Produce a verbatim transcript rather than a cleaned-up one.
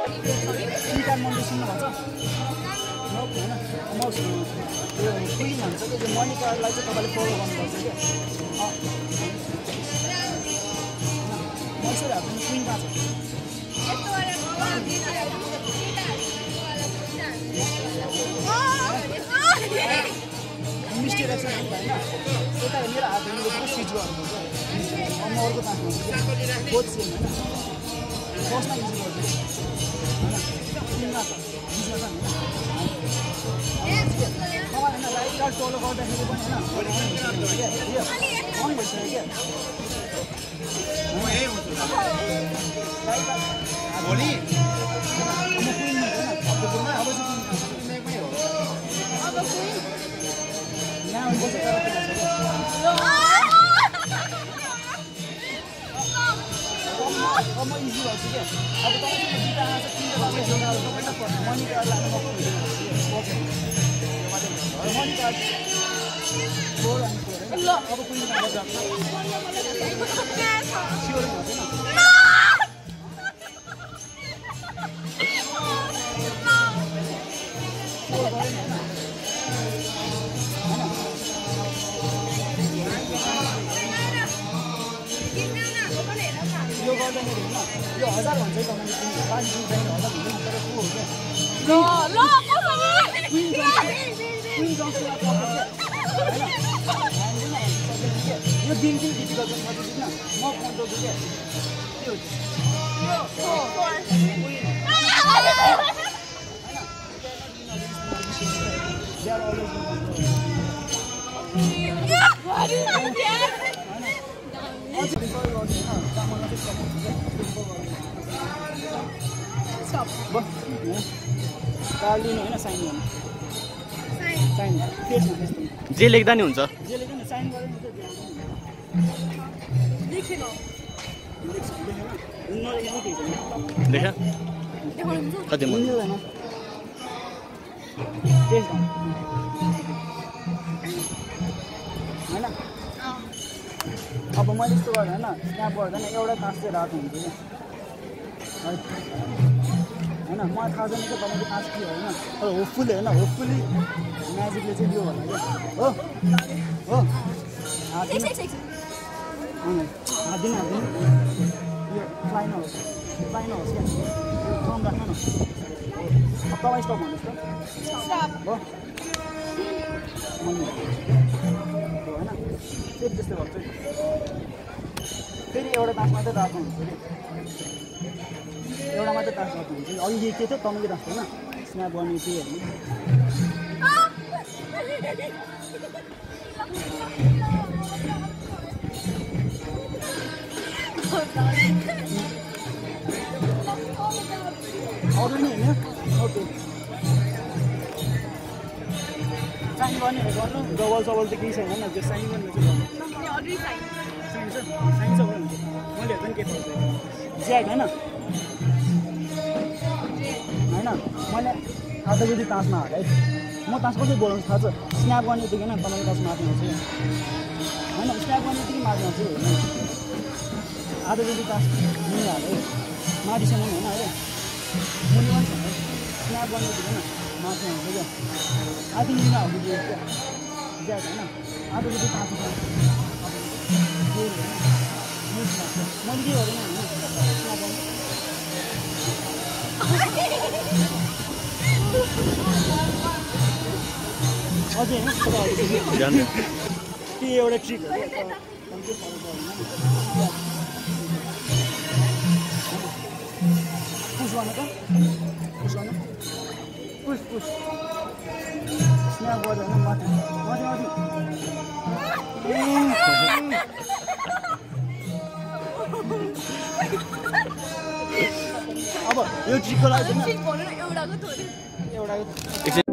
काठमाडौँ सुन्नुभएको छ होइन म यो क्विन भन्छ कि त्यो मनिकालाई चाहिँ तपाईँले फलो गर्नुपर्छ क्या म यसरी हाल्नु क्विन कहाँ छ मिस्टेक रहेछ होइन यता मेरो हात धुनुको स्विच गर्नुपर्छ अब म अर्को काममा कोच सेम होइन फर्स्टमा युज गर्छु होइन बिचमा छ बिचमा छ होइन तपाईँ होइन लाइट कार्ड फलो गर्दाखेरि पनि होइन अन भइसक्यो क्या भोलि यहाँ बसेर अब म इजी गर्छु क्या अब तपाईँसँग दुईवटा आँसा तिनवटा भएको छ तपाईँलाई पर्छ मनी कार्ड लानु मनी कार्ड फोर अनि फोर होइन ल अब कुन नम्बर जान्छ स्योर हुँदैन यो गर्दाखेरि होइन यो हजार भन्छ तपाईँले पाँच दिन चाहिने हजार हुँदैन तर को हो क्या क्विन जङ्सन यो दिन चाहिँ डिफिकल्ट छ सकिँदैन म कन्ट्रोल छु क्या के कार्ड लिनु होइन साइन गर्नु साइन पेजमा जे लेख्दा नि हुन्छ जे लेख्दा नि साइन गरेर लेखेन देखा कति मन होइन अब मैले यस्तो गरेँ होइन त्यहाँ पर्दैन एउटा तास चाहिँ रातो हुन्छ क्या होइन मलाई थाहा छैन क्या तपाईँको तास के होइन तर होपफुली होइन होपफुली म्याजिकले चाहिँ दियो होला क्या हो हो हात दिनु हात दिनु हात दिनु यो फ्लाइ नहोस् फ्लाइ नहोस् क्या यो कम राख्नु न अब तपाईँ स्टप भन्नुहोस् त हो होइन फेरि त्यस्तो गर्छु फेरि एउटा तास मात्रै राख्नु हुन्छ कि एउटा मात्रै तास राख्नु हुन्छ अघि के थियो तपाईँले राख्नु होइन स्न्याप गर्ने त्यही होइन अरू नि होइन ओके साइन गर्नेहरू गर्नु डबल सबल त केही छैन त्यो साइन गर्ने चाहिँ गर्नु साइन छ साइन छ भने हुन्छ मैले हेर्दा नि के पर्छ ज्याक होइन होइन मैले आधा जति तासमा हालेँ है म तास कसरी बोलाउँछु थाहा छ स्न्याप गर्ने बित्तिकै होइन तपाईँको तास मार्नु हुन्छ होइन स्न्याप गर्ने बित्तिकै मार्नु हुन्छ होइन आधा जति तास मुनि हालेँ माथिसम्म होइन है मुनि पनि छ स्न्याप गर्ने बित्तिकै होइन मार्नु हुन्छ क्या आधी मिना हाल्नु दियो क्या ज्याक होइन आधा जति तास छ मैले के गरेन होइन अझै होइन त्यो एउटा ट्रिक हो पुस गर्नु त पुस गर्नु पुस पुस स्न्याप गर्दा होइन माथि माथि माथि अब यो ट्रिकको लागि एउटा